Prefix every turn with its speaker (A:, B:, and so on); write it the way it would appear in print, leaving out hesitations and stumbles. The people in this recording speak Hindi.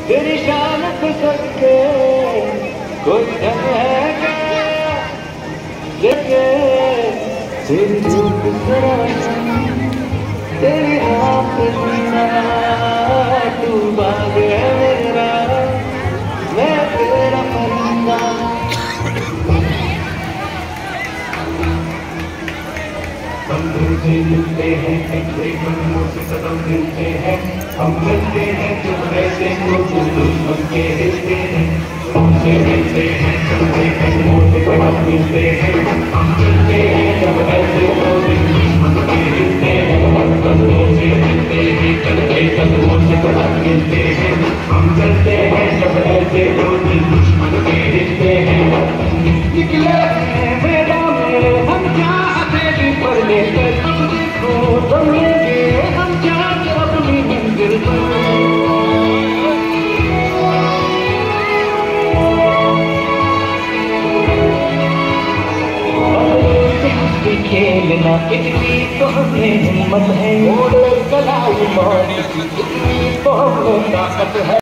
A: तेरी शान पे सदके कोई धन है क्या देखे तेरी रूप सरासन तेरी आँख जीना तू बाग है मेरा मैं तेरा परिंदा। बंदों से मिलते हैं ऐसे बंदों से सदम मिलते हैं हम मिलते हैं जब ऐसे को दुश्मन के हिलते हैं हमसे मिलते हैं चलते कदमों से कदम मिलते हैं हम चलते हैं जब ऐसे को दुश्मन के हिलते हैं बंदों से मिलते हैं चलते कदमों से कदम मिलते हैं हम चलते हैं जब ऐसे को दुश्मन के हिलते हैं निकले मैदान में हम चाहते भी पर लेकर अब देखो दम लेंगे हम चाहते अपनी मंजिल पर। खेलना इतनी तो हमें हिम्मत है, कलाई मौत इतनी तो हमें ताकत है।